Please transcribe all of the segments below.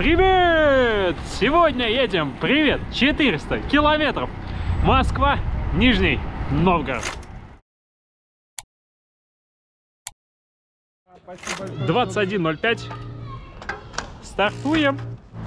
Привет! Сегодня едем, привет, 400 километров. Москва, Нижний Новгород. 21:05. Стартуем.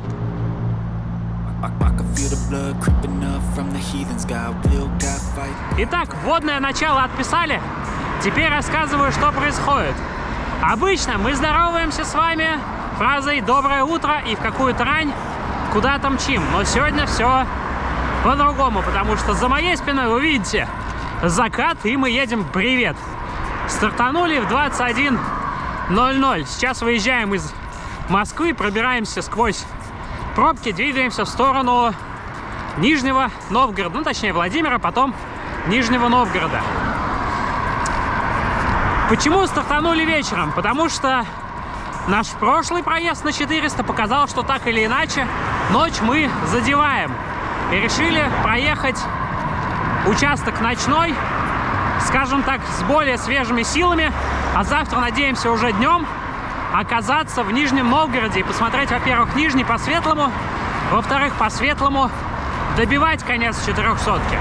Итак, вводное начало отписали. Теперь рассказываю, что происходит. Обычно мы здороваемся с вами фразой «доброе утро» и в какую-то рань куда-то мчим. Но сегодня все по-другому, потому что за моей спиной вы видите закат, и мы едем привет. Стартанули в 21:00. Сейчас выезжаем из Москвы, пробираемся сквозь пробки, двигаемся в сторону Нижнего Новгорода, ну точнее Владимира, потом Нижнего Новгорода. Почему стартанули вечером? Потому что наш прошлый проезд на 400 показал, что так или иначе ночь мы задеваем. И решили проехать участок ночной, скажем так, с более свежими силами. А завтра надеемся уже днем оказаться в Нижнем Новгороде и посмотреть, во-первых, Нижний по светлому, во-вторых, по светлому добивать конец 400-ки.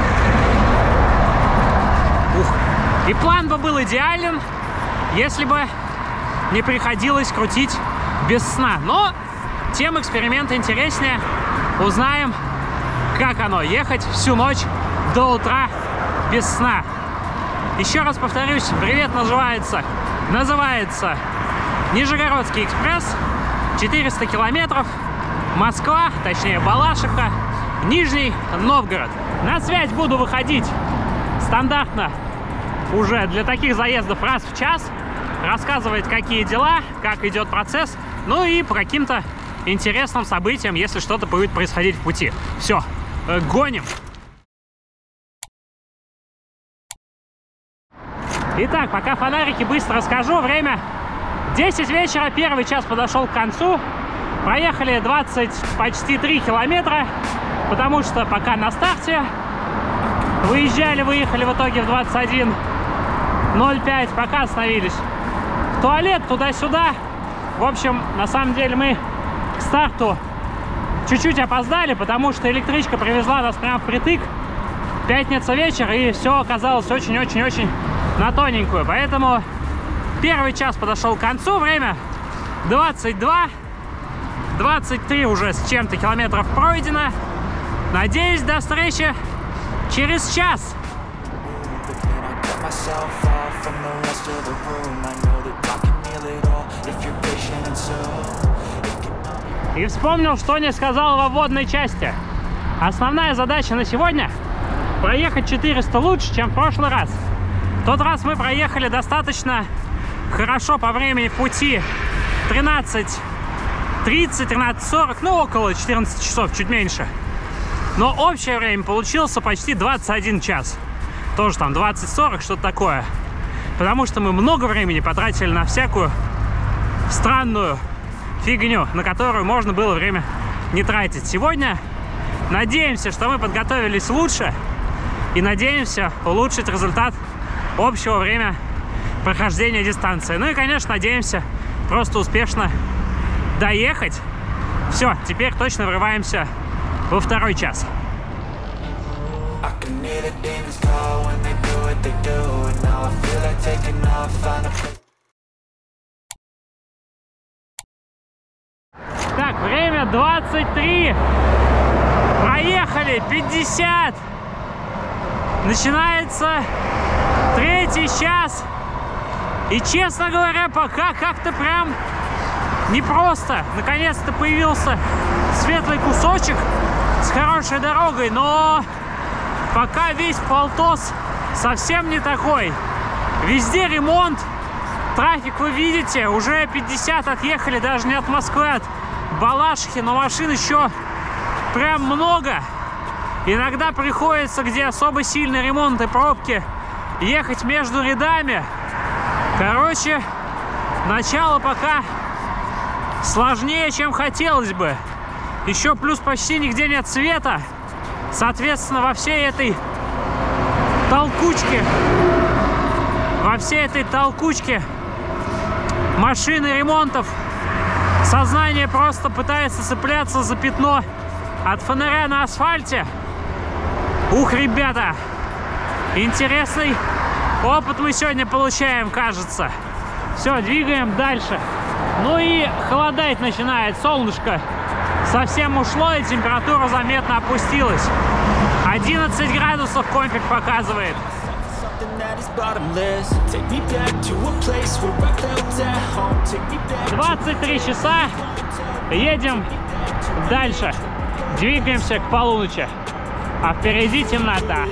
И план бы был идеален, если бы не приходилось крутить без сна. Но тем эксперимент интереснее. Узнаем, как оно ехать всю ночь до утра без сна. Еще раз повторюсь, привет называется Нижегородский экспресс, 400 километров, Москва, точнее Балашиха, Нижний Новгород. На связь буду выходить стандартно уже для таких заездов раз в час, рассказывать, какие дела, как идет процесс, ну и по каким-то интересным событиям, если что-то будет происходить в пути. Все, гоним! Итак, пока фонарики быстро расскажу. Время 10 вечера, первый час подошел к концу. Проехали 20, почти 3 километра, потому что пока на старте выехали в итоге в 21:05, пока остановились в туалет, туда-сюда. В общем, на самом деле мы к старту чуть-чуть опоздали, потому что электричка привезла нас прямо впритык. Пятница вечер, и все оказалось очень-очень-очень на тоненькую. Поэтому первый час подошел к концу. Время 22, 23 уже с чем-то километров пройдено. Надеюсь, до встречи через час. И вспомнил, что не сказал во вводной части. Основная задача на сегодня — проехать 400 лучше, чем в прошлый раз. В тот раз мы проехали достаточно хорошо по времени пути, 13:30, 13:40, ну около 14 часов, чуть меньше. Но общее время получился почти 21 час. Тоже там 20:40, что-то такое. Потому что мы много времени потратили на всякую странную фигню, на которую можно было время не тратить. Сегодня надеемся, что мы подготовились лучше и надеемся улучшить результат общего время прохождения дистанции. Ну и, конечно, надеемся просто успешно доехать. Все, теперь точно врываемся во второй час. Так, время 23. Проехали 50. Начинается третий час. И, честно говоря, пока как-то прям непросто. Наконец-то появился светлый кусочек с хорошей дорогой, но пока весь полтос совсем не такой. Везде ремонт, трафик вы видите, уже 50 отъехали, даже не от Москвы, от Балашихи, но машин еще прям много. Иногда приходится, где особо сильный ремонт и пробки, ехать между рядами. Короче, начало пока сложнее, чем хотелось бы. Еще плюс почти нигде нет света. Соответственно, во всей этой толкучке машин и ремонтов Сознание просто пытается цепляться за пятно от фонаря на асфальте. Ух, ребята, интересный опыт мы сегодня получаем, кажется. Все, двигаем дальше. Ну и холодать начинает. Солнышко совсем ушло, и температура заметно опустилась. 11 градусов компик показывает. 23 часа. Едем дальше. Двигаемся к полуночи. А впереди темнота.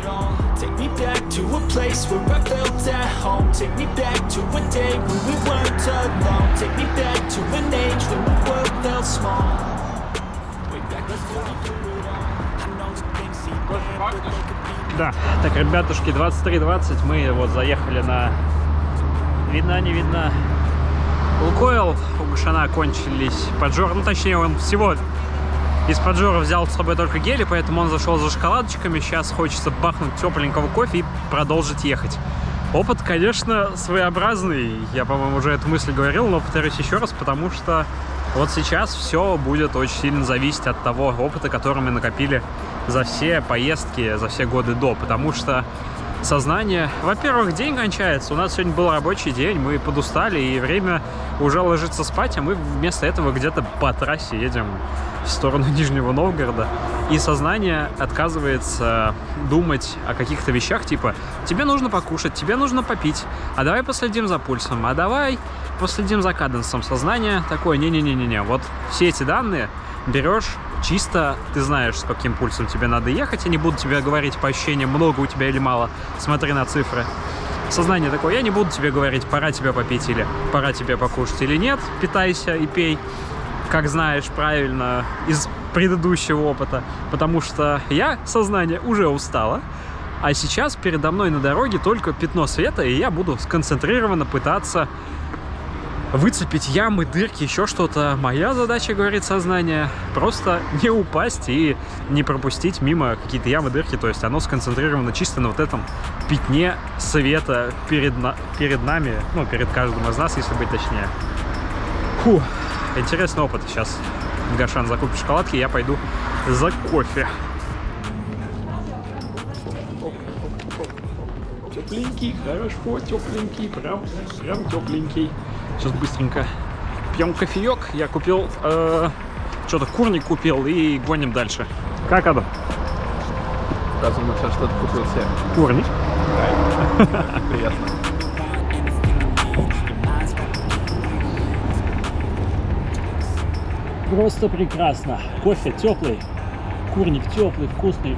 Да, так, ребятушки, 23:20, мы вот заехали на... Видно, не видно. Лукойл, у Гошана кончились поджоры, ну точнее он всего из поджора взял с собой только гели, поэтому он зашел за шоколадочками. Сейчас хочется бахнуть тепленького кофе и продолжить ехать. Опыт, конечно, своеобразный, я, по-моему, уже эту мысль говорил, но повторюсь еще раз, потому что вот сейчас все будет очень сильно зависеть от того опыта, который мы накопили за все поездки, за все годы до, потому что сознание... Во-первых, день кончается, у нас сегодня был рабочий день, мы подустали, и время уже ложиться спать, а мы вместо этого где-то по трассе едем в сторону Нижнего Новгорода, и сознание отказывается думать о каких-то вещах, типа, тебе нужно покушать, тебе нужно попить, а давай последим за пульсом, а давай последим за каденсом. Сознание такое, не-не-не-не-не, вот все эти данные берешь чисто, ты знаешь, с каким пульсом тебе надо ехать, я не буду тебе говорить по ощущениям, много у тебя или мало, смотри на цифры. Сознание такое, я не буду тебе говорить, пора тебе попить или пора тебе покушать или нет, питайся и пей, как знаешь правильно из предыдущего опыта, потому что я, сознание, уже устала, а сейчас передо мной на дороге только пятно света, и я буду сконцентрированно пытаться выцепить ямы, дырки, еще что-то. Моя задача, говорит сознание, просто не упасть и не пропустить мимо какие-то ямы, дырки. То есть оно сконцентрировано чисто на вот этом пятне света перед нами, ну, перед каждым из нас, если быть точнее. Фу, интересный опыт. Сейчас Гошан закупит шоколадки, я пойду за кофе. Тепленький, хорошо, тепленький, прям тепленький. Сейчас быстренько пьем кофеек. Я купил, что-то курник купил и гоним дальше. Как, Адам? Разумно, сейчас что-то купил себе. Курник? Да. Приятно. Просто прекрасно. Кофе теплый, курник теплый, вкусный.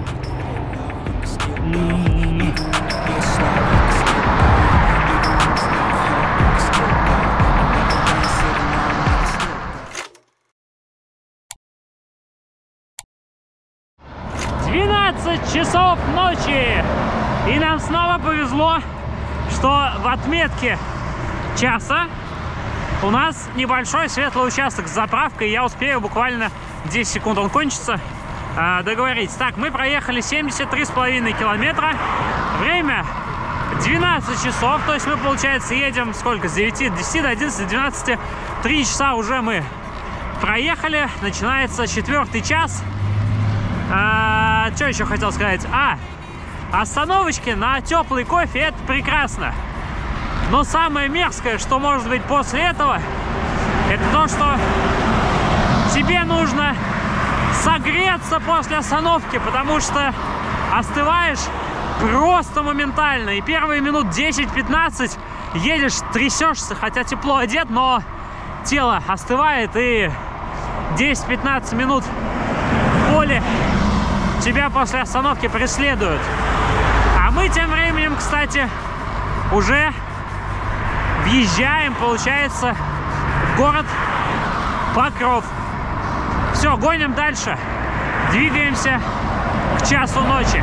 Часов ночи, и нам снова повезло, что в отметке часа у нас небольшой светлый участок с заправкой. Я успею буквально 10 секунд, он кончится, договориться. Так, мы проехали 73,5 километра, время 12 часов, то есть мы, получается, едем сколько, с 10 до 11, 12, 3 часа уже мы проехали, начинается 4-й час. Что еще хотел сказать? Остановочки на теплый кофе, это прекрасно. Но самое мерзкое, что может быть после этого, это то, что тебе нужно согреться после остановки, потому что остываешь просто моментально. И первые минут 10-15 едешь, трясешься, хотя тепло одет, но тело остывает, и 10-15 минут боли тебя после остановки преследуют. А мы тем временем, кстати, уже въезжаем, получается, в город Покров. Все, гоним дальше. Двигаемся к часу ночи.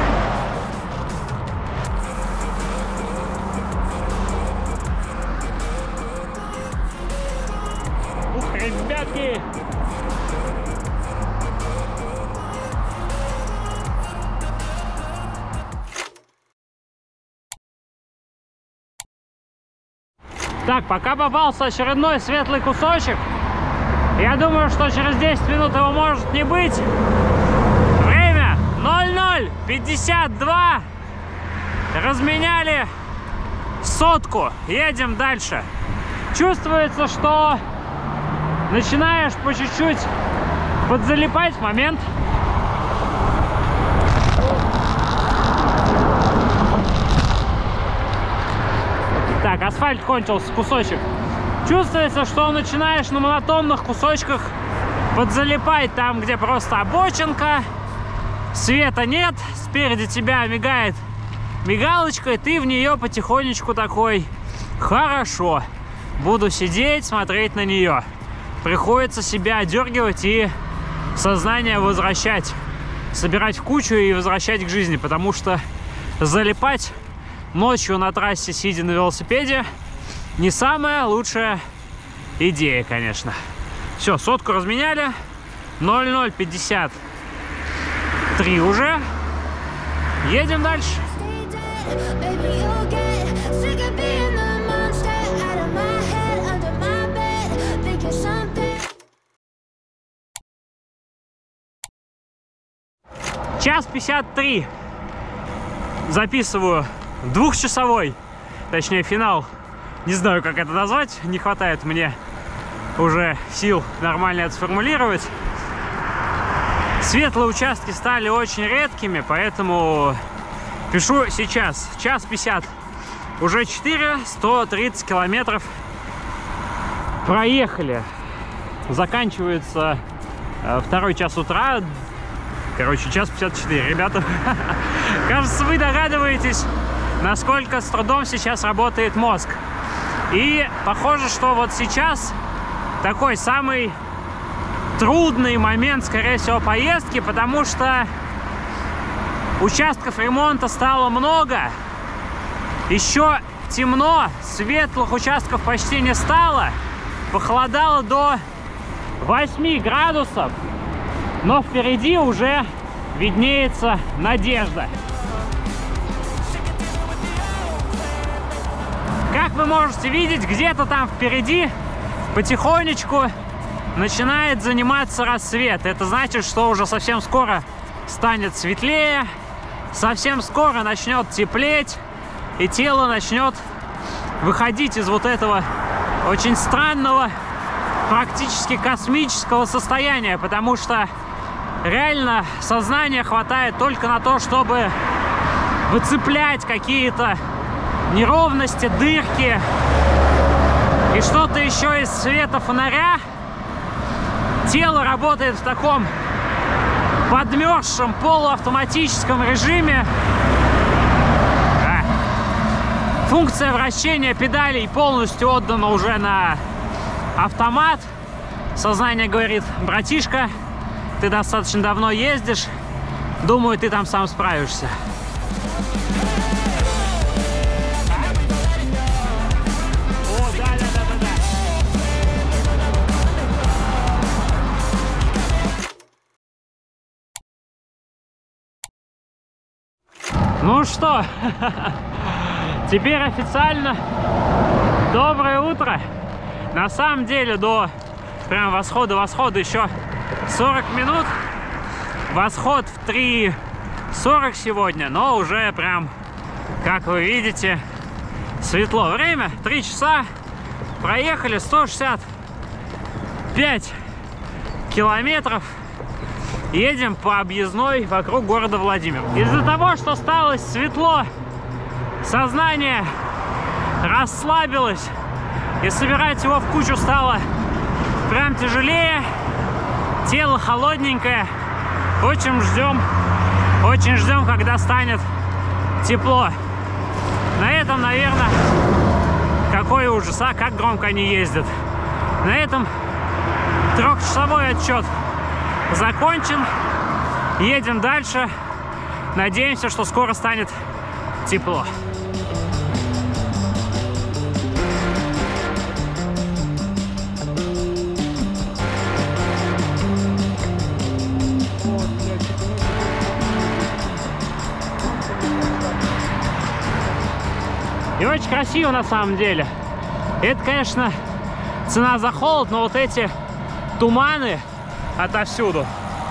Ух, ребятки! Так, пока попался очередной светлый кусочек, Я думаю, что через 10 минут его может не быть. Время 00:52. Разменяли сотку. Едем дальше. Чувствуется, что начинаешь по чуть-чуть подзалипать. Момент. Так, асфальт кончился, кусочек. Чувствуется, что начинаешь на монотонных кусочках подзалипать. Там, где просто обочинка, света нет, спереди тебя мигает мигалочка, и ты в нее потихонечку такой: хорошо, буду сидеть, смотреть на нее. Приходится себя одергивать и сознание возвращать, собирать в кучу и возвращать к жизни, потому что залипать ночью на трассе, сидя на велосипеде, не самая лучшая идея, конечно. Все, сотку разменяли. 00:53 уже. Едем дальше. Час 53. Записываю двухчасовой, точнее финал. Не знаю, как это назвать. Не хватает мне уже сил нормально это сформулировать. Светлые участки стали очень редкими, поэтому пишу сейчас. Час 50. Уже 130 километров проехали. Заканчивается второй час утра. Короче, час 54. Ребята, кажется, вы догадываетесь, насколько с трудом сейчас работает мозг. И похоже, что вот сейчас такой самый трудный момент, скорее всего, поездки, потому что участков ремонта стало много. Еще темно, светлых участков почти не стало. Похолодало до 8 градусов. Но впереди уже виднеется надежда. Как вы можете видеть, где-то там впереди потихонечку начинает заниматься рассвет. Это значит, что уже совсем скоро станет светлее, совсем скоро начнет теплеть, и тело начнет выходить из вот этого очень странного, практически космического состояния, потому что реально сознания хватает только на то, чтобы выцеплять какие-то неровности, дырки и что-то еще из света фонаря. Тело работает в таком подмерзшем полуавтоматическом режиме. Функция вращения педалей полностью отдана уже на автомат. Сознание говорит: братишка, ты достаточно давно ездишь, думаю, ты там сам справишься. Ну что, теперь официально доброе утро. На самом деле до прям восхода еще 40 минут. Восход в 3:40 сегодня, но уже прям, как вы видите, светло. Время 3 часа. Проехали 165 километров. Едем по объездной вокруг города Владимир. Из-за того, что стало светло, сознание расслабилось, и собирать его в кучу стало прям тяжелее. Тело холодненькое. Очень ждем, когда станет тепло. На этом, наверное, какой ужас, а как громко они ездят. На этом 3-часовой отчет закончен. Едем дальше. Надеемся, что скоро станет тепло. И очень красиво на самом деле. Это, конечно, цена за холод, но вот эти туманы отовсюду.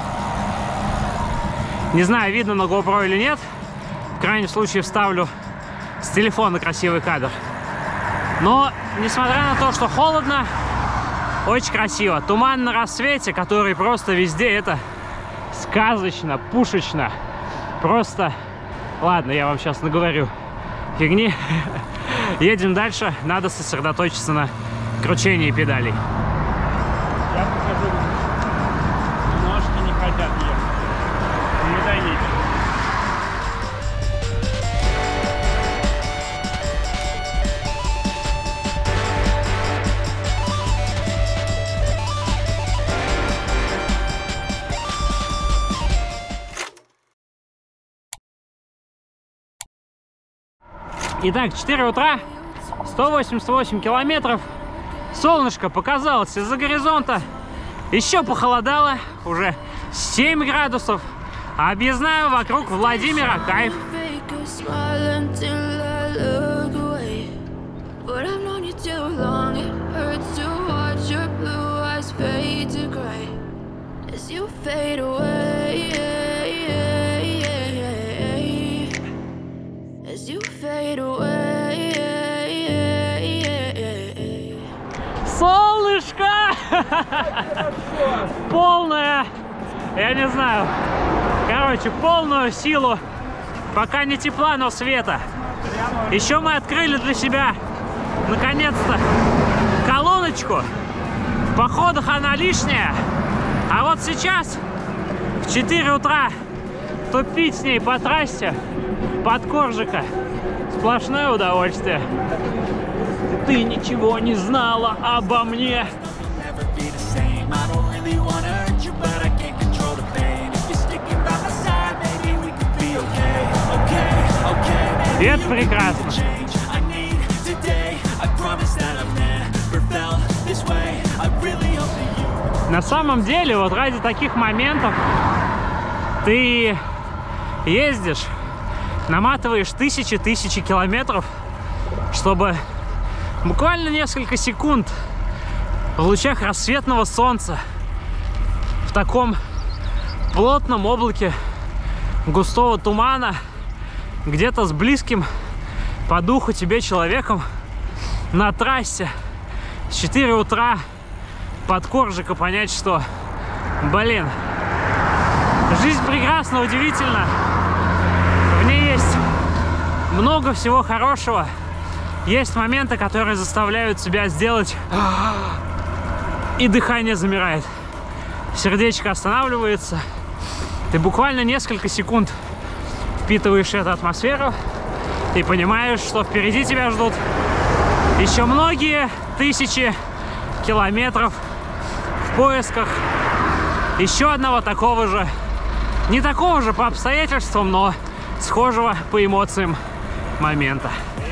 Не знаю, видно на GoPro или нет. В крайнем случае вставлю с телефона красивый кадр. Но, несмотря на то, что холодно, очень красиво. Туман на рассвете, который просто везде, это сказочно, пушечно. Просто... Ладно, я вам сейчас наговорю фигни. Едем дальше. Надо сосредоточиться на кручении педалей. Я покажу. Ножки не хотят ехать. Не доедем. Итак, 4 утра, 188 километров. Солнышко показалось из-за горизонта. Еще похолодало, уже 7 градусов. А объездная вокруг Владимира кайф. Солнышко! Полное, я не знаю, короче, полную силу, пока не тепла, но света. Еще мы открыли для себя, наконец-то, колоночку. В походах она лишняя, а вот сейчас, в 4 утра, тупить с ней по трассе, под Коржика, сплошное удовольствие. Ты ничего не знала обо мне. И это прекрасно. На самом деле, вот ради таких моментов ты ездишь, наматываешь тысячи километров, чтобы буквально несколько секунд в лучах рассветного солнца в таком плотном облаке густого тумана где-то с близким по духу тебе человеком на трассе с 4 утра под Коржика понять, что, блин, жизнь прекрасна, удивительна, в ней есть много всего хорошего. Есть моменты, которые заставляют тебя сделать, и дыхание замирает, сердечко останавливается. Ты буквально несколько секунд впитываешь эту атмосферу и понимаешь, что впереди тебя ждут еще многие тысячи километров в поисках еще одного такого же, не такого же по обстоятельствам, но схожего по эмоциям момента.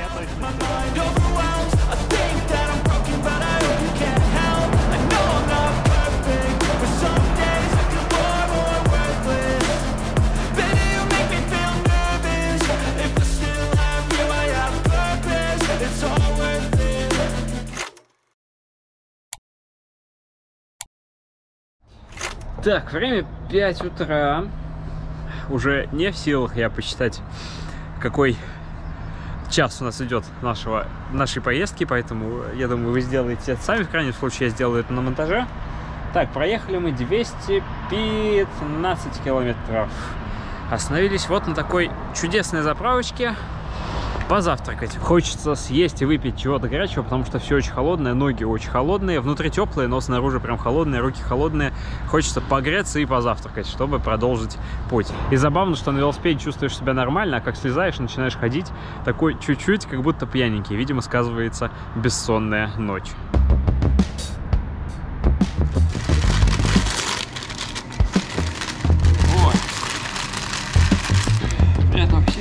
Так, время 5 утра. Уже не в силах я посчитать, какой час у нас идет нашей поездки, поэтому я думаю, вы сделаете это сами. В крайнем случае, я сделаю это на монтаже. Так, проехали мы 215 километров. Остановились вот на такой чудесной заправочке позавтракать. Хочется съесть и выпить чего-то горячего, потому что все очень холодное, ноги очень холодные, внутри теплые, но снаружи прям холодные, руки холодные. Хочется погреться и позавтракать, чтобы продолжить путь. И забавно, что на велосипеде чувствуешь себя нормально, а как слезаешь, начинаешь ходить такой чуть-чуть, как будто пьяненький. Видимо, сказывается бессонная ночь. Вот. Это вообще...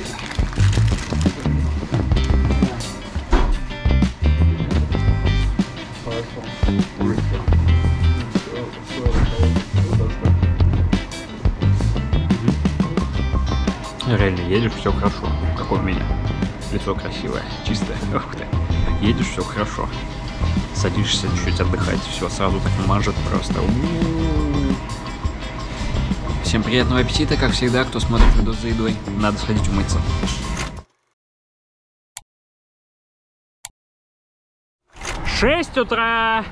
Реально, едешь, все хорошо. Как у меня. Лицо красивое, чистое. Ух ты. Едешь, все хорошо. садишься чуть-чуть отдыхать, все сразу так мажет просто. Всем приятного аппетита, как всегда, кто смотрит видос за едой. Надо сходить умыться. В 6 утра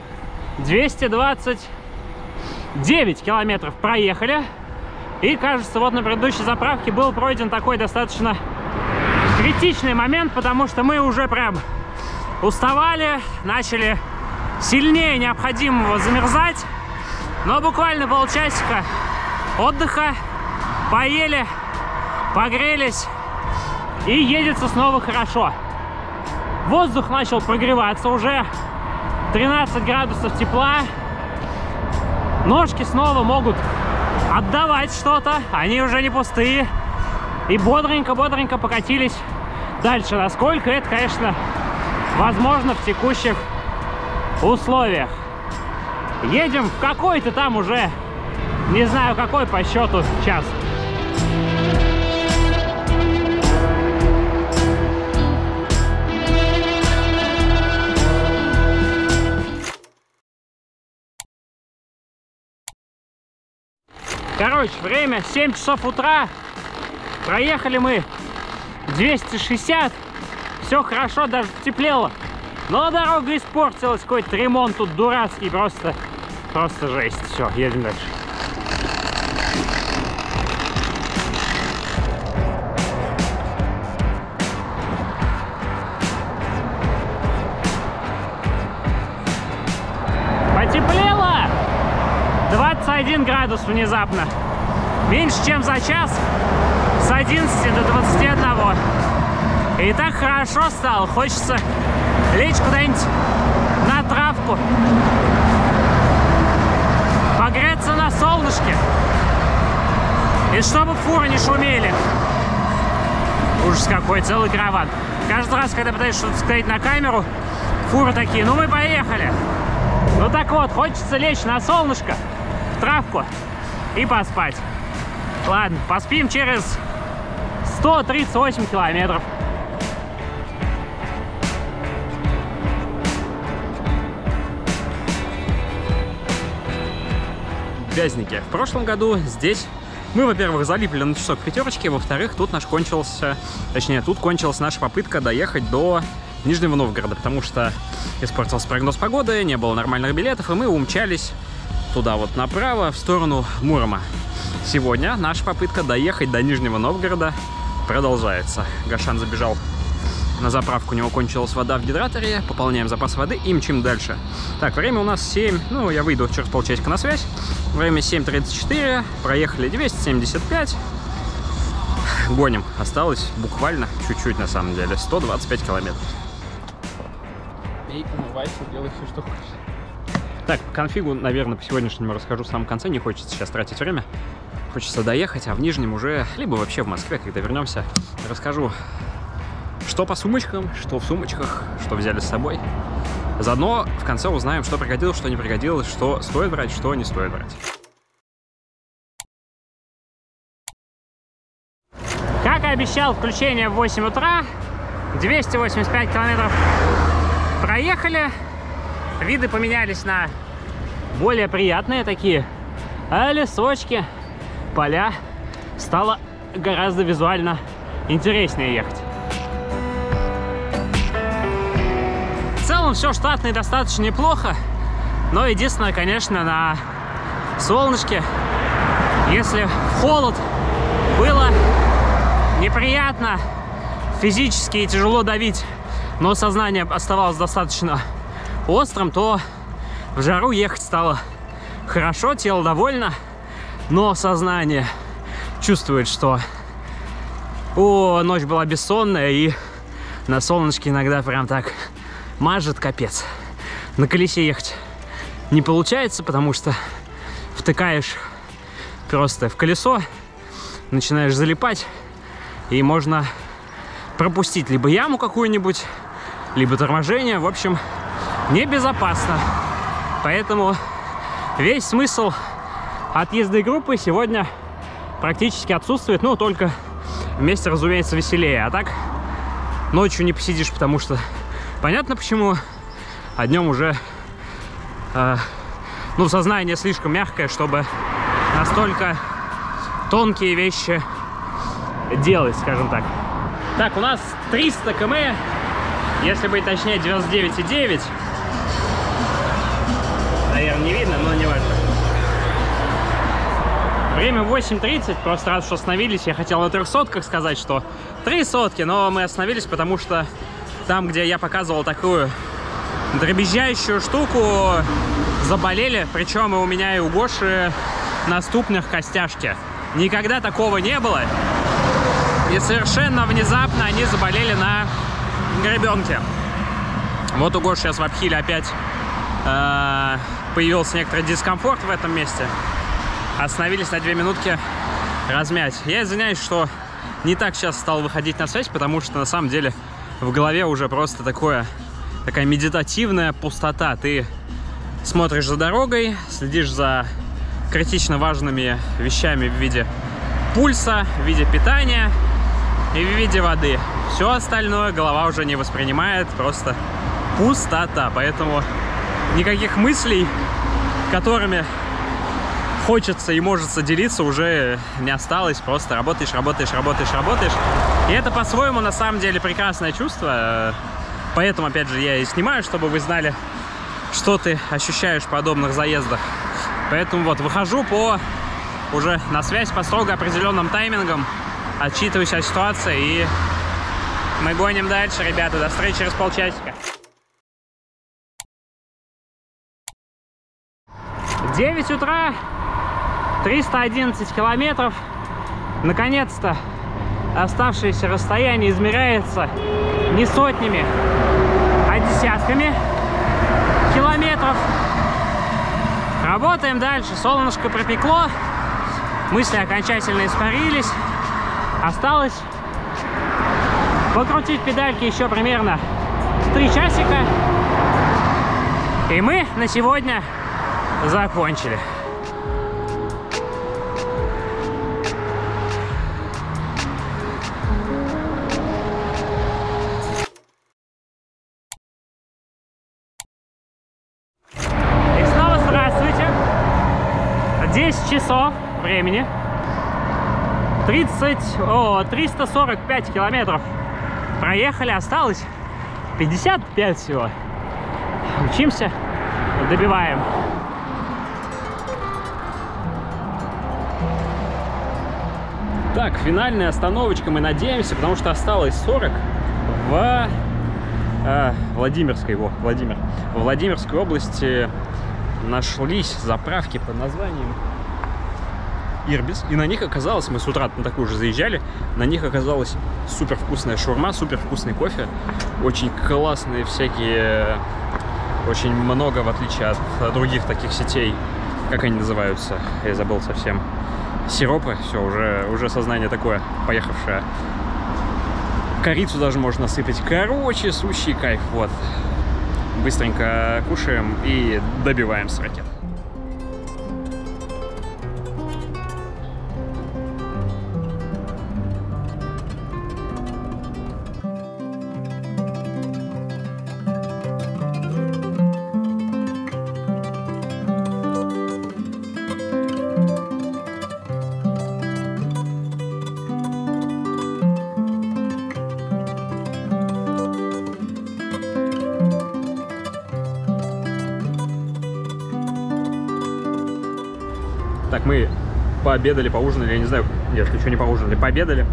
229 километров проехали. И кажется, вот на предыдущей заправке был пройден такой достаточно критичный момент, потому что мы уже прям уставали, начали сильнее необходимого замерзать. Но буквально полчасика отдыха, поели, погрелись и едется снова хорошо. Воздух начал прогреваться, уже 13 градусов тепла. Ножки снова могут отдавать что-то, они уже не пустые. И бодренько-бодренько покатились дальше. Насколько это, конечно, возможно в текущих условиях. Едем в какой-то там уже, не знаю какой по счету, час. Короче, время 7 часов утра. Проехали мы 260. Все хорошо, даже потеплело. Но дорога испортилась. Какой-то ремонт тут дурацкий. Просто жесть. Все, едем дальше. Потеплело! 21 градус внезапно. Меньше, чем за час. С 11 до 21. И так хорошо стало. Хочется лечь куда-нибудь на травку. Погреться на солнышке. И чтобы фуры не шумели. Ужас какой, целый караван. Каждый раз, когда пытаешься что-то сказать на камеру, фуры такие: ну мы поехали. Ну так вот, хочется лечь на солнышко, в травку и поспать. Ладно, поспим через 138 километров. Вязники. В прошлом году здесь мы, во-первых, залипли на часок пятерочки, во-вторых, тут кончилась наша попытка доехать до Нижнего Новгорода, потому что испортился прогноз погоды, не было нормальных билетов, и мы умчались туда вот направо, в сторону Мурома. Сегодня наша попытка доехать до Нижнего Новгорода продолжается. Гошан забежал на заправку, у него кончилась вода в гидраторе, пополняем запас воды и мчим дальше. Так, время у нас 7, ну, я выйду через полчасика на связь. Время 7:34, проехали 275. Гоним. Осталось буквально чуть-чуть, на самом деле, 125 километров. Пей, умывайся, делай все, что хочешь. Так, по конфигу, наверное, по сегодняшнему расскажу в самом конце. Не хочется сейчас тратить время. Хочется доехать, а в Нижнем уже, либо вообще в Москве, когда вернемся, расскажу, что по сумочкам, что в сумочках, что взяли с собой. Заодно в конце узнаем, что пригодилось, что не пригодилось, что стоит брать, что не стоит брать. Как и обещал, включение в 8 утра. 285 километров проехали. Виды поменялись на более приятные такие. А лесочки, поля. Стало гораздо визуально интереснее ехать. В целом все штатно и достаточно неплохо. Но единственное, конечно, на солнышке, если в холод было неприятно, физически и тяжело давить, но сознание оставалось достаточно острым, то в жару ехать стало хорошо, тело довольно, но сознание чувствует, что ночь была бессонная, и на солнышке иногда прям так мажет капец. На колесе ехать не получается, потому что втыкаешь просто в колесо, начинаешь залипать, и можно пропустить либо яму какую-нибудь, либо торможение. В общем, небезопасно. Поэтому весь смысл от езды группы сегодня практически отсутствует. Ну, только вместе, разумеется, веселее. А так ночью не посидишь, потому что понятно почему. а днем уже, ну, сознание слишком мягкое, чтобы настолько тонкие вещи делать, скажем так. Так, у нас 300 км, если быть точнее 99,9. Наверное, не видно, но не важно. Время 8:30, просто раз что остановились, я хотел на 300-ках сказать, что 3 сотки, но мы остановились, потому что там, где я показывал такую дребезжащую штуку, заболели, причем и у меня, и у Гоши на ступнях костяшки. Никогда такого не было, и совершенно внезапно они заболели на гребенке. Вот у Гоши сейчас в апхиле опять появился некоторый дискомфорт в этом месте. Остановились на 2 минутки размять. Я извиняюсь, что не так сейчас стал выходить на связь, потому что на самом деле в голове уже просто такая медитативная пустота. Ты смотришь за дорогой, следишь за критично важными вещами в виде пульса, в виде питания и в виде воды. Все остальное голова уже не воспринимает, просто пустота. Поэтому никаких мыслей, которыми хочется и может делиться, уже не осталось. Просто работаешь. И это по-своему на самом деле прекрасное чувство. Поэтому, опять же, я и снимаю, чтобы вы знали, что ты ощущаешь в подобных заездах. Поэтому вот, выхожу уже на связь по строго определенным таймингам, отчитываюсь о ситуации, и мы гоним дальше, ребята. До встречи через полчасика. 9 утра, 311 километров. Наконец-то оставшееся расстояние измеряется не сотнями, а десятками километров. Работаем дальше. Солнышко пропекло, мысли окончательно испарились. Осталось покрутить педальки еще примерно 3 часика. И мы на сегодня закончили. И снова здравствуйте. 10 часов времени. 345 километров проехали. Осталось 55 всего. Учимся, добиваем. Так, финальная остановочка, мы надеемся, потому что осталось 40 в Владимирской области. Нашлись заправки под названием Ирбис, и на них оказалось, мы с утра на такую же заезжали, на них оказалась супер вкусная шаурма, супер вкусный кофе, очень классные всякие, очень много, в отличие от других таких сетей, как они называются, я забыл совсем, сиропы, все, уже сознание такое поехавшее. Корицу даже можно насыпать. Короче, сущий кайф. Вот. Быстренько кушаем и добиваем с ракет. Так, мы пообедали, поужинали, я не знаю, нет, еще не поужинали, пообедали.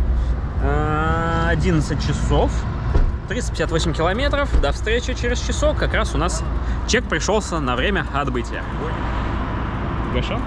11 часов, 358 километров, до встречи через часок. Как раз у нас чек пришелся на время отбытия. Гоша?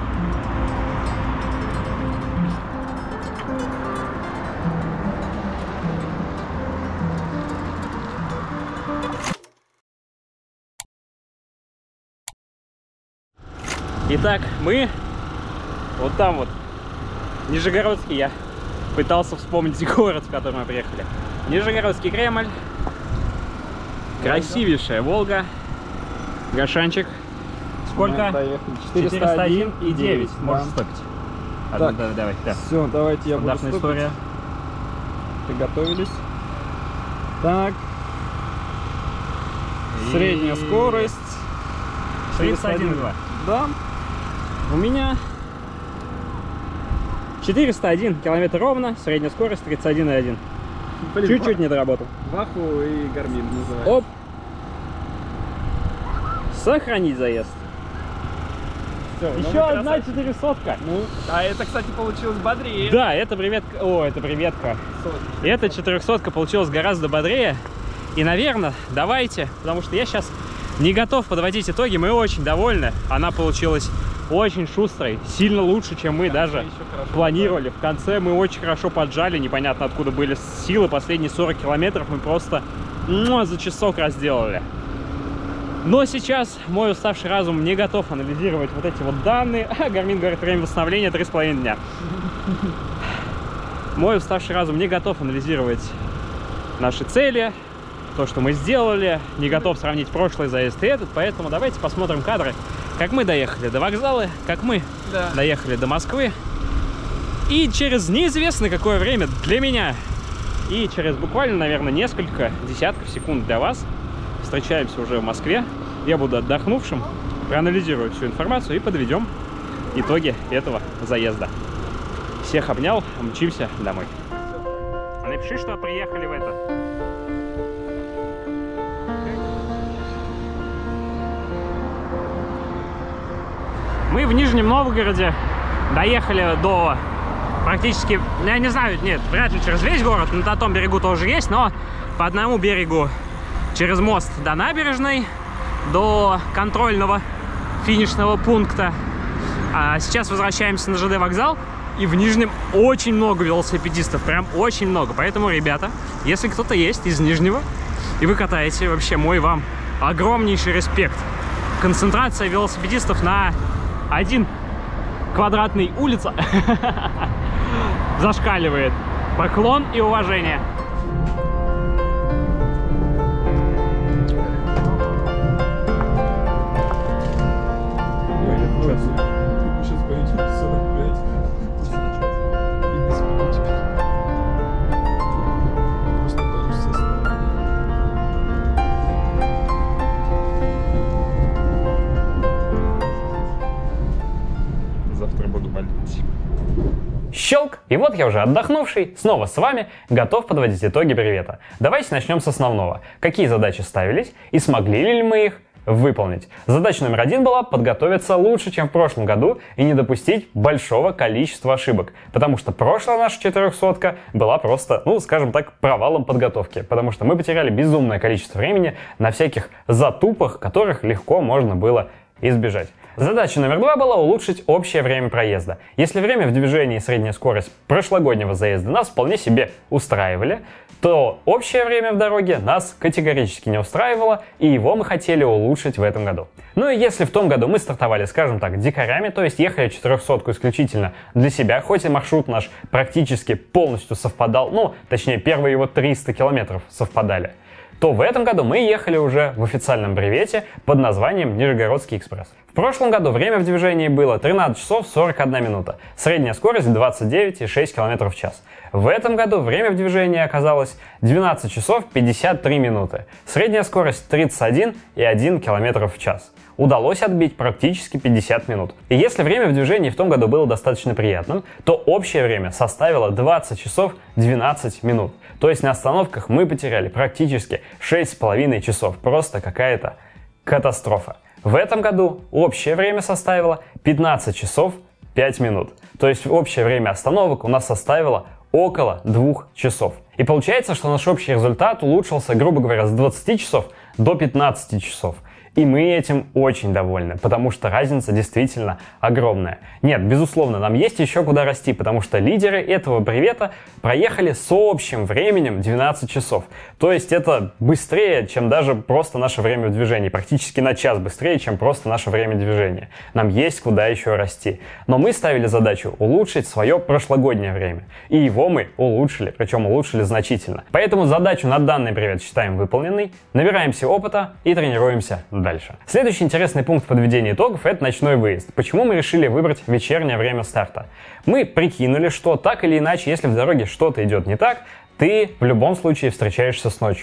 Итак, мы вот там вот, Нижегородский, я пытался вспомнить город, в который мы приехали. Нижегородский Кремль, красивейшая Волга, Гошанчик. Сколько? 401,9. Можешь стопить. Так, давай. Да. Все, давайте я буду Стандартная история. Приготовились. Так. Средняя скорость 31,2. Да. У меня 401 километр ровно, средняя скорость 31,1. Чуть-чуть не доработал. Ваху и Гармин называется. Оп. Сохранить заезд. Всё, Еще одна 400-ка. Ну, а это, кстати, получилось бодрее. Да, это приветка. О, это приветка. Эта 400-ка получилась гораздо бодрее. И, наверное, давайте, потому что я сейчас не готов подводить итоги, мы очень довольны. Она получилась очень шустрой, сильно лучше, чем мы даже планировали. В конце мы очень хорошо поджали, непонятно откуда были силы. Последние 40 километров мы просто за часок разделали. Но сейчас мой уставший разум не готов анализировать вот эти вот данные. Гармин говорит, время восстановления 3,5 дня. Мой уставший разум не готов анализировать наши цели, то, что мы сделали, не готов сравнить прошлый заезд и этот, поэтому давайте посмотрим кадры, как мы доехали до вокзала, как мы доехали до Москвы. И через неизвестно какое время для меня, и через буквально, наверное, несколько десятков секунд для вас встречаемся уже в Москве. Я буду отдохнувшим, проанализирую всю информацию и подведем итоги этого заезда. Всех обнял, мчимся домой. Напиши, что приехали в это. Мы в Нижнем Новгороде доехали до практически, я не знаю, нет, вряд ли через весь город, на том берегу тоже есть, но по одному берегу через мост до набережной, до контрольного финишного пункта. А сейчас возвращаемся на ЖД вокзал, и в Нижнем очень много велосипедистов, прям очень много. Поэтому, ребята, если кто-то есть из Нижнего, и вы катаете, вообще мой вам огромнейший респект. Концентрация велосипедистов на 1 квадратный улица зашкаливает. Поклон и уважение. Сейчас поедем 45. И без спички. Просто получится основание. Завтра буду болеть. Щелк! И вот я уже отдохнувший, снова с вами, готов подводить итоги привета. Давайте начнем с основного. Какие задачи ставились и смогли ли мы их выполнить? Задача номер 1 была подготовиться лучше, чем в прошлом году, и не допустить большого количества ошибок. Потому что прошлая наша 400-ка была просто, ну, скажем так, провалом подготовки. Потому что мы потеряли безумное количество времени на всяких затупах, которых легко можно было избежать. Задача номер 2 была улучшить общее время проезда. Если время в движении и средняя скорость прошлогоднего заезда нас вполне себе устраивали, то общее время в дороге нас категорически не устраивало, и его мы хотели улучшить в этом году. Ну и если в том году мы стартовали, скажем так, дикарями, то есть ехали 400-ку исключительно для себя, хоть и маршрут наш практически полностью совпадал, ну, точнее, первые его 300 километров совпадали, то в этом году мы ехали уже в официальном бревете под названием Нижегородский экспресс. В прошлом году время в движении было 13 часов 41 минута, средняя скорость 29,6 км в час. В этом году время в движении оказалось 12 часов 53 минуты, средняя скорость 31,1 км в час. Удалось отбить практически 50 минут. И если время в движении в том году было достаточно приятным, то общее время составило 20 часов 12 минут. То есть на остановках мы потеряли практически 6,5 часов. Просто какая-то катастрофа. В этом году общее время составило 15 часов 5 минут. То есть общее время остановок у нас составило около 2 часов. И получается, что наш общий результат улучшился, грубо говоря, с 20 часов до 15 часов. И мы этим очень довольны, потому что разница действительно огромная. Нет, безусловно, нам есть еще куда расти, потому что лидеры этого бревета проехали с общим временем 12 часов. То есть это быстрее, чем даже просто наше время в движении. Практически на час быстрее, чем просто наше время движения. Нам есть куда еще расти. Но мы ставили задачу улучшить свое прошлогоднее время. И его мы улучшили, причем улучшили значительно. Поэтому задачу на данный бревет считаем выполненной, набираемся опыта и тренируемся дальше. Следующий интересный пункт подведения итогов — это ночной выезд. Почему мы решили выбрать вечернее время старта? Мы прикинули, что так или иначе, если в дороге что-то идет не так, ты в любом случае встречаешься с ночью.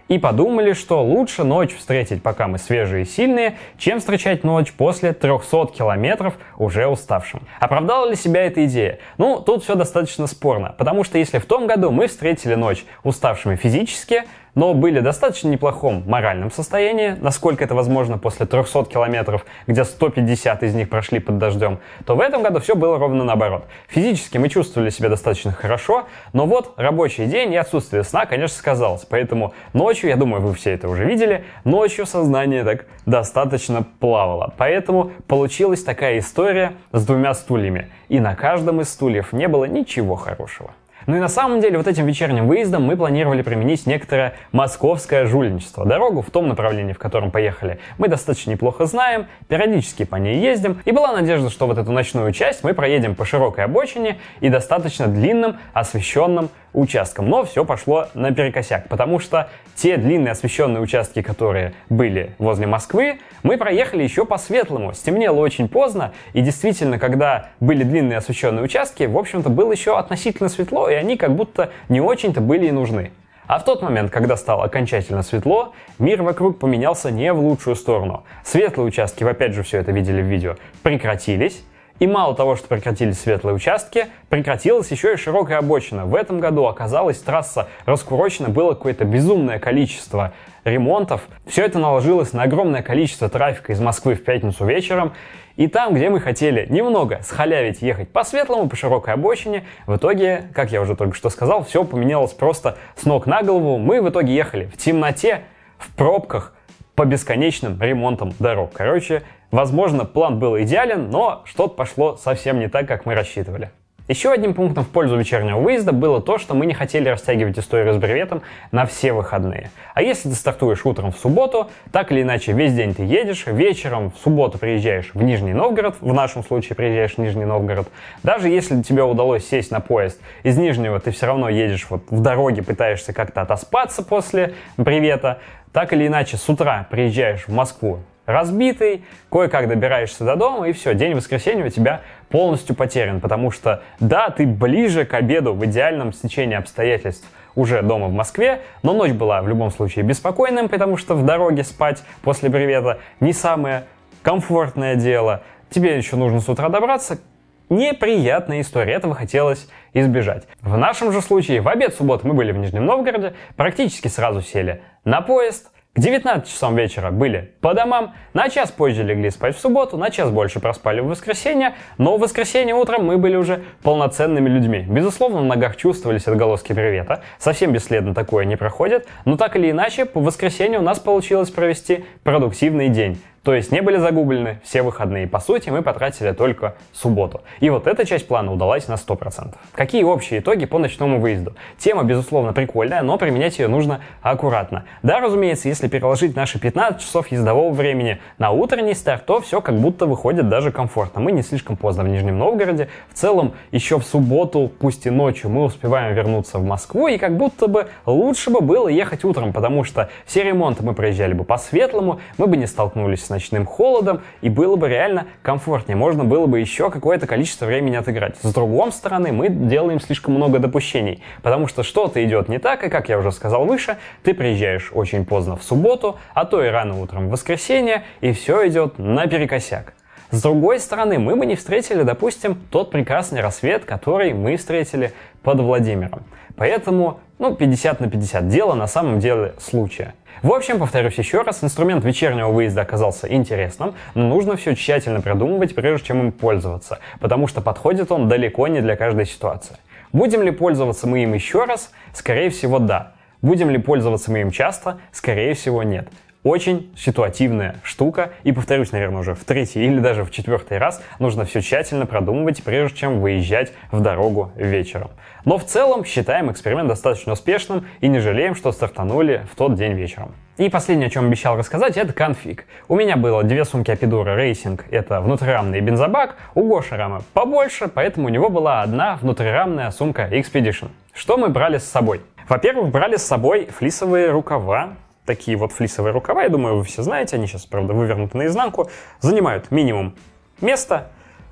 и подумали, что лучше ночь встретить, пока мы свежие и сильные, чем встречать ночь после 300 километров уже уставшим. Оправдала ли себя эта идея? Ну, тут все достаточно спорно, потому что если в том году мы встретили ночь уставшими физически, но были в достаточно неплохом моральном состоянии, насколько это возможно после 300 километров, где 150 из них прошли под дождем, то в этом году все было ровно наоборот. Физически мы чувствовали себя достаточно хорошо, но вот рабочий день и отсутствие сна, конечно, сказалось. Поэтому ночью, я думаю, вы все это уже видели, ночью сознание так достаточно плавало. Поэтому получилась такая история с 2 стульями. И на каждом из стульев не было ничего хорошего. Ну и на самом деле вот этим вечерним выездом мы планировали применить некоторое московское жульничество. Дорогу в том направлении, в котором поехали, мы достаточно неплохо знаем, периодически по ней ездим, и была надежда, что вот эту ночную часть мы проедем по широкой обочине и достаточно длинным освещенным участком. Но все пошло наперекосяк, потому что те длинные освещенные участки, которые были возле Москвы, мы проехали еще по светлому. Стемнело очень поздно, и действительно, когда были длинные освещенные участки, в общем-то, было еще относительно светло, и они как будто не очень-то были и нужны. А в тот момент, когда стало окончательно светло, мир вокруг поменялся не в лучшую сторону. Светлые участки, вы опять же все это видели в видео, прекратились. И мало того, что прекратились светлые участки, прекратилась еще и широкая обочина. В этом году оказалось, трасса раскурочена, было какое-то безумное количество ремонтов. Все это наложилось на огромное количество трафика из Москвы в пятницу вечером. И там, где мы хотели немного схалявить, ехать по светлому, по широкой обочине, в итоге, как я уже только что сказал, все поменялось просто с ног на голову. Мы в итоге ехали в темноте, в пробках, по бесконечным ремонтам дорог. Короче, возможно, план был идеален, но что-то пошло совсем не так, как мы рассчитывали. Еще одним пунктом в пользу вечернего выезда было то, что мы не хотели растягивать историю с бреветом на все выходные. А если ты стартуешь утром в субботу, так или иначе весь день ты едешь, вечером в субботу приезжаешь в Нижний Новгород, в нашем случае приезжаешь в Нижний Новгород, даже если тебе удалось сесть на поезд из Нижнего, ты все равно едешь вот в дороге, пытаешься как-то отоспаться после бревета, так или иначе с утра приезжаешь в Москву разбитый, кое-как добираешься до дома, и все, день воскресенья у тебя полностью потерян, потому что, да, ты ближе к обеду в идеальном стечении обстоятельств уже дома в Москве, но ночь была в любом случае беспокойным, потому что в дороге спать после бревета не самое комфортное дело. Тебе еще нужно с утра добраться. Неприятная история, этого хотелось избежать. В нашем же случае в обед субботы мы были в Нижнем Новгороде, практически сразу сели на поезд, к 19 часам вечера были по домам, на час позже легли спать в субботу, на час больше проспали в воскресенье, но в воскресенье утром мы были уже полноценными людьми. Безусловно, в ногах чувствовались отголоски бревета, совсем бесследно такое не проходит, но так или иначе, по воскресенью у нас получилось провести продуктивный день. То есть не были загублены все выходные. По сути, мы потратили только субботу. И вот эта часть плана удалась на 100%. Какие общие итоги по ночному выезду? Тема, безусловно, прикольная, но применять ее нужно аккуратно. Да, разумеется, если переложить наши 15 часов ездового времени на утренний старт, то все как будто выходит даже комфортно. Мы не слишком поздно в Нижнем Новгороде. В целом, еще в субботу, пусть и ночью, мы успеваем вернуться в Москву, и как будто бы лучше бы было ехать утром, потому что все ремонты мы проезжали бы по-светлому, мы бы не столкнулись с ночным холодом, и было бы реально комфортнее. Можно было бы еще какое-то количество времени отыграть. С другой стороны, мы делаем слишком много допущений, потому что что-то идет не так, и, как я уже сказал выше, ты приезжаешь очень поздно в субботу, а то и рано утром в воскресенье, и все идет наперекосяк. С другой стороны, мы бы не встретили, допустим, тот прекрасный рассвет, который мы встретили под Владимиром. Поэтому, 50 на 50. Дело на самом деле случая. В общем, повторюсь еще раз, инструмент вечернего выезда оказался интересным, но нужно все тщательно продумывать, прежде чем им пользоваться, потому что подходит он далеко не для каждой ситуации. Будем ли пользоваться мы им еще раз? Скорее всего, да. Будем ли пользоваться мы им часто? Скорее всего, нет. Очень ситуативная штука, и, повторюсь, наверное, уже в третий или даже в четвертый раз нужно все тщательно продумывать, прежде чем выезжать в дорогу вечером. Но в целом считаем эксперимент достаточно успешным и не жалеем, что стартанули в тот день вечером. И последнее, о чем обещал рассказать, это конфиг. У меня было 2 сумки Apidura Racing, это внутрирамный бензобак, у Гоши рамы побольше, поэтому у него была одна внутрирамная сумка Expedition. Что мы брали с собой? Во-первых, брали с собой флисовые рукава. Такие вот флисовые рукава, я думаю, вы все знаете, они сейчас, правда, вывернуты наизнанку, занимают минимум места,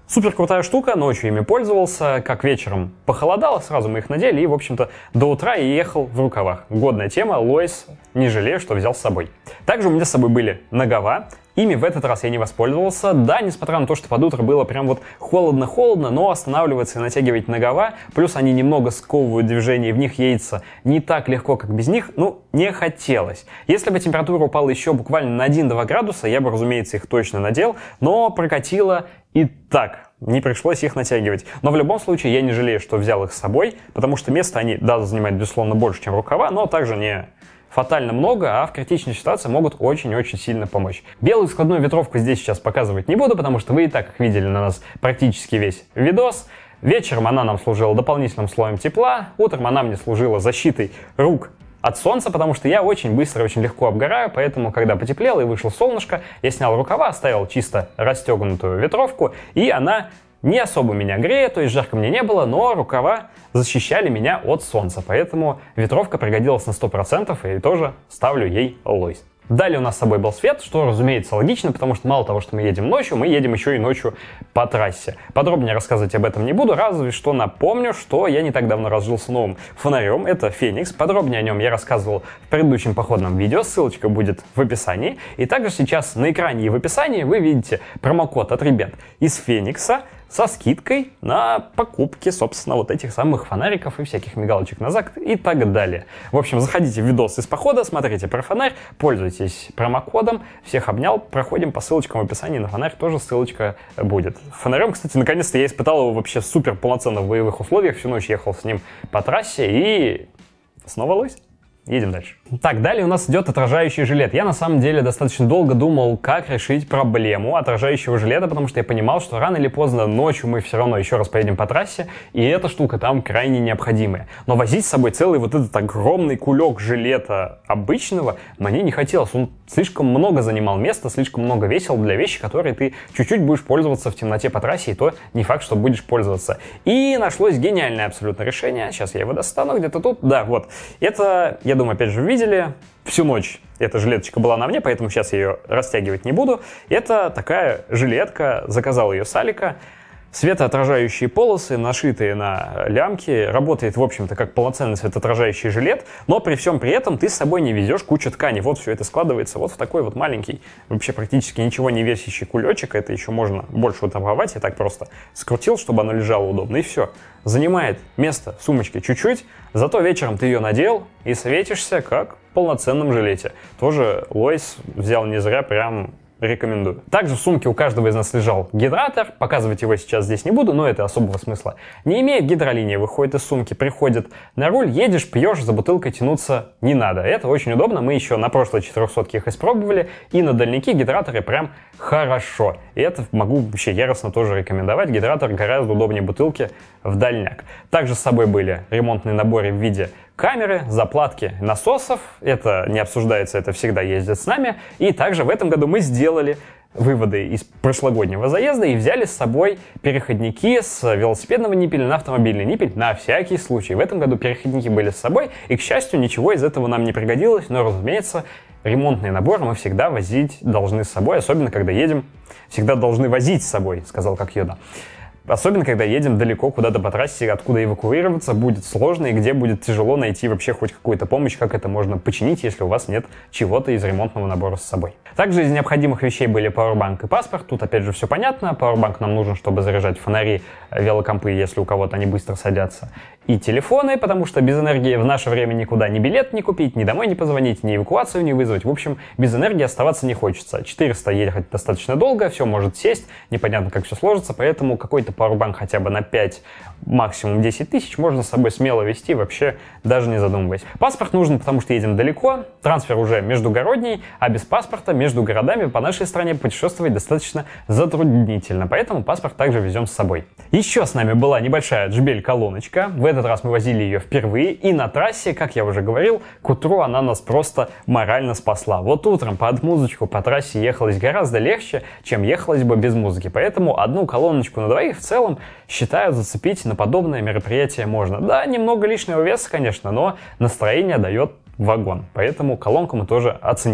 Супер крутая штука, ночью ими пользовался, как вечером похолодало, сразу мы их надели и, в общем-то, до утра я ехал в рукавах. Годная тема, Лойс, не жалею, что взял с собой. Также у меня с собой были нагова. Ими в этот раз я не воспользовался. Да, несмотря на то, что под утро было прям вот холодно-холодно, но останавливаться и натягивать нагова, плюс они немного сковывают движение, и в них едется не так легко, как без них, ну, не хотелось. Если бы температура упала еще буквально на 1-2 градуса, я бы, разумеется, их точно надел, но прокатило и так. Не пришлось их натягивать. Но в любом случае я не жалею, что взял их с собой, потому что места они, да, занимают, безусловно, больше, чем рукава, но также не фатально много, а в критичной ситуации могут очень-очень сильно помочь. Белую складную ветровку здесь сейчас показывать не буду, потому что вы и так их видели на нас практически весь видос. Вечером она нам служила дополнительным слоем тепла, утром она мне служила защитой рук от солнца, потому что я очень быстро и очень легко обгораю, поэтому, когда потеплело и вышло солнышко, я снял рукава, оставил чисто расстегнутую ветровку, и она не особо меня греет, то есть жарко мне не было, но рукава защищали меня от солнца, поэтому ветровка пригодилась на 100%, и тоже ставлю ей Лойс. Далее у нас с собой был свет, что, разумеется, логично, потому что мало того, что мы едем ночью, мы едем еще и ночью по трассе. Подробнее рассказывать об этом не буду, разве что напомню, что я не так давно разжился новым фонарем, это Феникс. Подробнее о нем я рассказывал в предыдущем походном видео, ссылочка будет в описании. И также сейчас на экране и в описании вы видите промокод от ребят из Феникса со скидкой на покупки, собственно, вот этих самых фонариков и всяких мигалочек на зад и так далее. В общем, заходите в видос из похода, смотрите про фонарь, пользуйтесь промокодом. Всех обнял, проходим по ссылочкам в описании, на фонарь тоже ссылочка будет. Фонарем, кстати, наконец-то я испытал его вообще супер полноценно в боевых условиях, всю ночь ехал с ним по трассе и снова Лойс. Едем дальше. Так, далее у нас идет отражающий жилет. Я на самом деле достаточно долго думал, как решить проблему отражающего жилета, потому что я понимал, что рано или поздно ночью мы все равно еще раз поедем по трассе, и эта штука там крайне необходимая. Но возить с собой целый вот этот огромный кулек жилета обычного мне не хотелось. Он слишком много занимал места, слишком много весил для вещи, которые ты чуть-чуть будешь пользоваться в темноте по трассе, и то не факт, что будешь пользоваться. И нашлось гениальное абсолютно решение. Сейчас я его достану где-то тут. Да, вот. Это, я думаю, опять же, видели. Всю ночь эта жилеточка была на мне, поэтому сейчас я ее растягивать не буду. Это такая жилетка, заказал ее с Алика. Светоотражающие полосы, нашитые на лямки, работает, в общем-то, как полноценный светоотражающий жилет, но при всем при этом ты с собой не везешь кучу ткани. Вот все это складывается вот в такой вот маленький, вообще практически ничего не весящий кулечек. Это еще можно больше утрамбовать. Я так просто скрутил, чтобы оно лежало удобно, и все. Занимает место в сумочке чуть-чуть, зато вечером ты ее надел и светишься как в полноценном жилете. Тоже Лойс взял не зря, прям рекомендую. Также в сумке у каждого из нас лежал гидратор. Показывать его сейчас здесь не буду, но это особого смысла не имеет. Гидролиния выходит из сумки, приходит на руль, едешь, пьешь, за бутылкой тянуться не надо. Это очень удобно. Мы еще на прошлой 400-ке их испробовали, и на дальнике гидраторы прям хорошо. И это могу вообще яростно тоже рекомендовать. Гидратор гораздо удобнее бутылки в дальняк. Также с собой были ремонтные наборы в виде камеры, заплатки насосов. Это не обсуждается, это всегда ездят с нами. И также в этом году мы сделали выводы из прошлогоднего заезда и взяли с собой переходники с велосипедного ниппеля на автомобильный ниппель на всякий случай. В этом году переходники были с собой, и, к счастью, ничего из этого нам не пригодилось, но, разумеется, ремонтные наборы мы всегда возить должны с собой, особенно когда едем, всегда должны возить с собой, сказал как Йода. Особенно, когда едем далеко куда-то по трассе, откуда эвакуироваться будет сложно и где будет тяжело найти вообще хоть какую-то помощь, как это можно починить, если у вас нет чего-то из ремонтного набора с собой. Также из необходимых вещей были пауэрбанк и паспорт. Тут опять же все понятно. Пауэрбанк нам нужен, чтобы заряжать фонари, велокомпы, если у кого-то они быстро садятся. И телефоны, потому что без энергии в наше время никуда ни билет не купить, ни домой не позвонить, ни эвакуацию не вызвать. В общем, без энергии оставаться не хочется. 400 ехать достаточно долго, все может сесть, непонятно, как все сложится, поэтому какой-то пауэрбанк хотя бы на 5, максимум 10 тысяч можно с собой смело везти, вообще даже не задумываясь. Паспорт нужен, потому что едем далеко, трансфер уже междугородний, а без паспорта между городами по нашей стране путешествовать достаточно затруднительно, поэтому паспорт также везем с собой. Еще с нами была небольшая JBL-колоночка. В этот раз мы возили ее впервые, и на трассе, как я уже говорил, к утру она нас просто морально спасла. Вот утром под музычку по трассе ехалось гораздо легче, чем ехалось бы без музыки, поэтому одну колоночку на двоих в целом, считаю, зацепить на подобное мероприятие можно. Да, немного лишнего веса, конечно, но настроение дает вагон, поэтому колонку мы тоже оценили.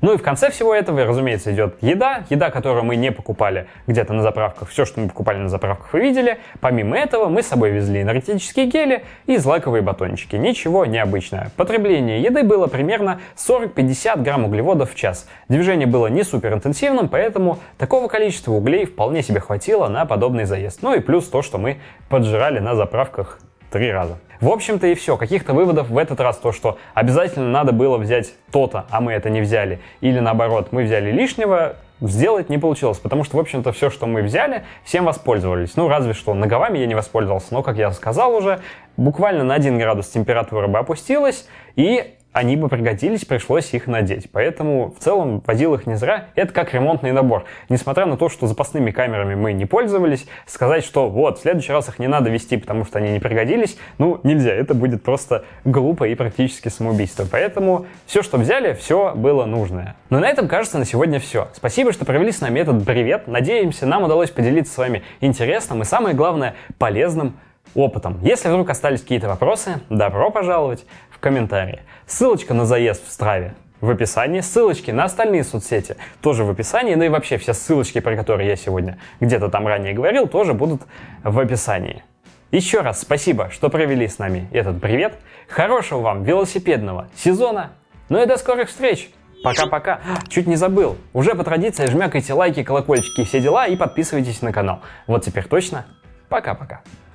Ну и в конце всего этого, разумеется, идет еда, которую мы не покупали где-то на заправках. Все, что мы покупали на заправках, вы видели. Помимо этого, мы с собой везли энергетические гели и злаковые батончики. Ничего необычного. Потребление еды было примерно 40-50 грамм углеводов в час. Движение было не суперинтенсивным, поэтому такого количества углей вполне себе хватило на подобный заезд. Ну и плюс то, что мы поджирали на заправках 3 раза. В общем-то и все. Каких-то выводов в этот раз, то, что обязательно надо было взять то-то, а мы это не взяли, или наоборот, мы взяли лишнего, сделать не получилось, потому что, в общем-то, все, что мы взяли, всем воспользовались. Ну, разве что ногами я не воспользовался, но, как я сказал уже, буквально на 1 градус температура бы опустилась, и они бы пригодились, пришлось их надеть. Поэтому, в целом, возил их не зря. Это как ремонтный набор. Несмотря на то, что запасными камерами мы не пользовались, сказать, что вот, в следующий раз их не надо вести, потому что они не пригодились, ну, нельзя. Это будет просто глупо и практически самоубийство. Поэтому все, что взяли, все было нужное. Ну и на этом, кажется, на сегодня все. Спасибо, что провели с нами этот бревет. Надеемся, нам удалось поделиться с вами интересным и, самое главное, полезным опытом. Если вдруг остались какие-то вопросы, добро пожаловать в комментарии. Ссылочка на заезд в Страве в описании, ссылочки на остальные соцсети тоже в описании, ну и вообще все ссылочки, про которые я сегодня где-то там ранее говорил, тоже будут в описании. Еще раз спасибо, что провели с нами этот бревет. Хорошего вам велосипедного сезона. Ну и до скорых встреч. Пока-пока. Чуть не забыл. Уже по традиции жмякайте лайки, колокольчики и все дела и подписывайтесь на канал. Вот теперь точно. Пока-пока.